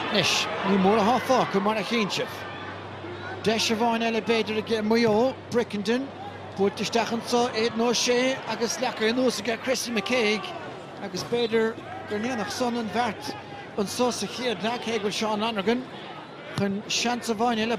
Nish, ní mór a há go mar a chéintseh. Deis a bhain eile beidir ag Mayo, Brickenden, búirt isteach sa Aidan ó sé agus leacha an ús ag Chrissy Mckaigue agus beidir gur níanach son an bheirt an sos a chéad nach Mckaigue Sean Lonergan chun seans a bhain eile